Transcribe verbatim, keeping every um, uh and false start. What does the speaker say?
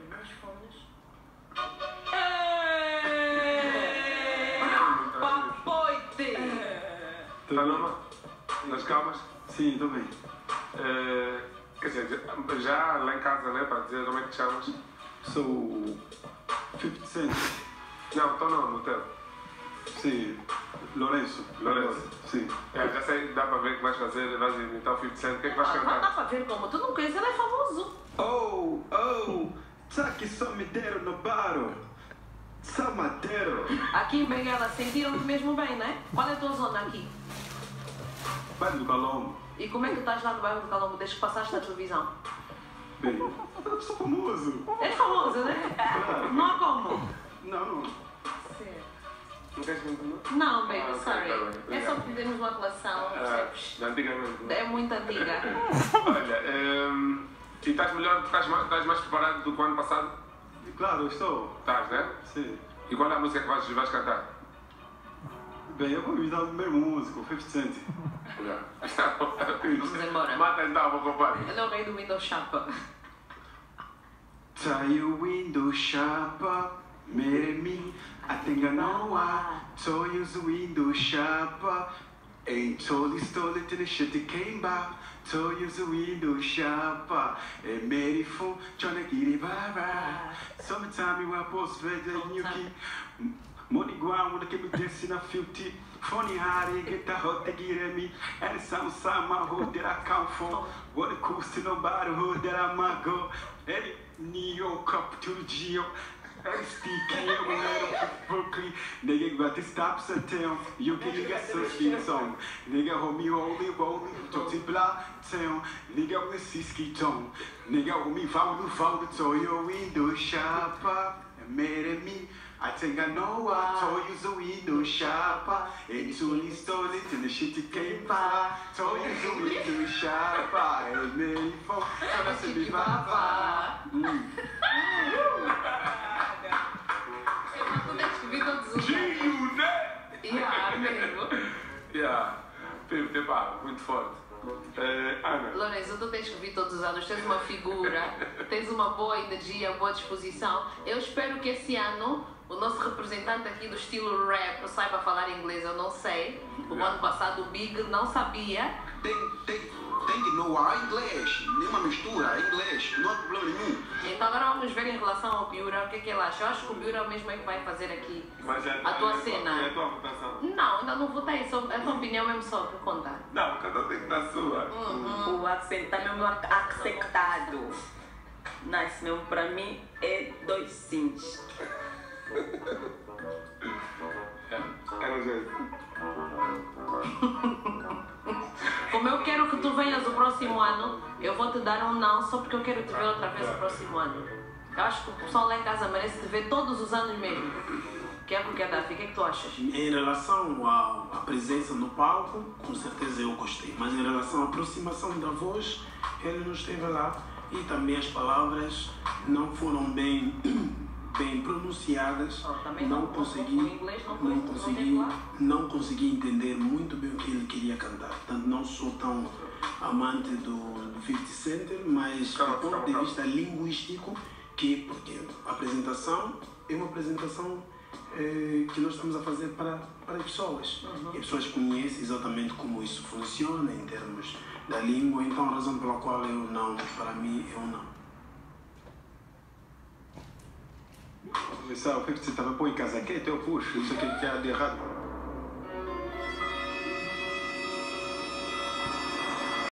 Dois fones. Papoite! Está normal? Nas calmas? Sim, estou bem. Uh, quer dizer, já lá em casa, né, para dizer como é que te chamas? Sou o fifty Cent. Não, então não, no teu. Sim, Lourenço. Lourenço. Sim. É, já sei, dá para ver o que vais fazer, vais imitar o fifty Cent, o que é que vais Ah, não cantar? dá para ver como tu não conheces, ele é famoso. Oh, oh, tá que só me deram no baro. Só madeiro. Aqui em Benguela sentiram-te mesmo bem, né? Qual é a tua zona aqui? Bairro do Calombo. E como é que estás lá no bairro do Calombo desde que passaste na televisão? Bem, eu sou famoso. És famoso, né? Claro. Não há como. Não, não. Não queres me entender? Não, baby, Ah, ok, sorry. tá bem, É só obrigado. que temos uma relação, Ah, percebes? de antigamente. Né? É muito antiga. Olha, um, e estás melhor, estás mais, estás mais preparado do que o ano passado? Claro, eu estou. Estás, né? Sim. E qual é a música que vais, vais cantar? Bem, eu vou imitar o mesmo músico, o fifty Cent. Vamos embora. Mata então, meu compadre. Ele é o rei do Windows Chapa. Tie your window shopper, marry me. I think I know why. So use the window shopper. Ain't totally stole it in the shit that came by. So use the window shopper. And made it for trying to get it by right. Summertime you are post red and you keep money ground when I keep me dancing a fifty. Funny how they get the hot to get at me. And it's outside my hood that I come from. What the coast to nobody hood that I might go. Hey, New York up to the Geo. Hey, Sticky, I'm a Brooklyn. Nigga, got the stops and town. You can get some speed song. Nigga, hold me, holy, holy. Toti Blah town. Nigga, with Siski tone. Nigga, hold me, found you, found it. So your window shopper. And made me. I think I know why. Told you the window shopper. And soon he stole it and the shit he came by. Told you the window shopper. And made it for. So that's a bit baba. Tu tens que vir todos os anos. Gio, né? Yeah, mesmo. Yeah. Pimp, pá, muito forte. Uh, Ana. Lourenço, tu tens que vir todos os anos, tens uma figura, tens uma boa energia, boa disposição. Eu espero que esse ano o nosso representante aqui do estilo rap saiba falar inglês, eu não sei. O ano passado o Big não sabia. Tem, tem, tem que não há inglês, nenhuma mistura, é inglês, não há problema nenhum. Então agora vamos ver em relação ao Biura, o que é que ele acha. Eu acho que o Biura mesmo é que vai fazer aqui Mas é, a tua é, cena. É a tua votação. Não, ainda não votei, só, a tua opinião mesmo só para contar. Não, cada um tem que dar a sua. Uhum. O accent está mesmo acceptado. Nice mesmo, para mim é dois sims. É, era jeito. Como eu quero que tu venhas o próximo ano, eu vou te dar um não só porque eu quero te ver outra vez o próximo ano. Eu acho que o pessoal lá em casa merece te ver todos os anos mesmo. Que é porque é Dafi, o que é que tu achas? Em relação à, à presença no palco, com certeza eu gostei. Mas em relação à aproximação da voz, ele não esteve lá. E também as palavras não foram bem, bem pronunciadas. Oh, também não não- consegui, o inglês não foi- não não consegui, teve lá? não consegui entender muito bem o que ele queria cantar. Portanto, não sou tão amante do, do fifty Cent, mas Calma, do ponto calma, de calma. vista linguístico, que porque a apresentação é uma apresentação eh, que nós estamos a fazer para, para as pessoas. Uhum. E as pessoas conhecem exatamente como isso funciona em termos da língua, então a razão pela qual eu não, para mim, eu não. Isso, o fifty Cent estava pô em casaquete, eu puxo. Isso aqui que é de errado.